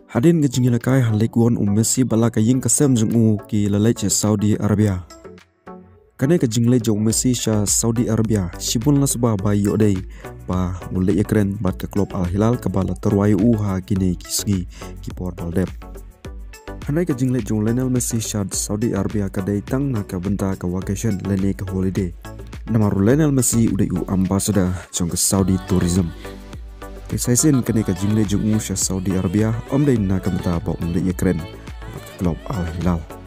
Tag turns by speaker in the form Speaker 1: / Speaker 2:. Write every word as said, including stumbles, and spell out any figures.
Speaker 1: Hadin ke jingila kai halik won um Messi bala ka ying kasem jung u ki lalai che Saudi Arabia. Kane ka jingle jong Messi sha Saudi Arabia shibul nasba ba yo dei ba mulle ekren bat ka klub Al Hilal ka bala terwai u ha kini kisgi ki por baldep. Hanai ka jingle jong Lionel Messi sha Saudi Arabia ka dei tang na ka benta ka vacation lene ka holiday. Namaru Lionel Messi udai u ambassador jong ka Saudi tourism. Kesaisin kene ka jingle jong u sha Saudi Arabia om dei na ka benta ba mulle ekren bat ka klub Al Hilal.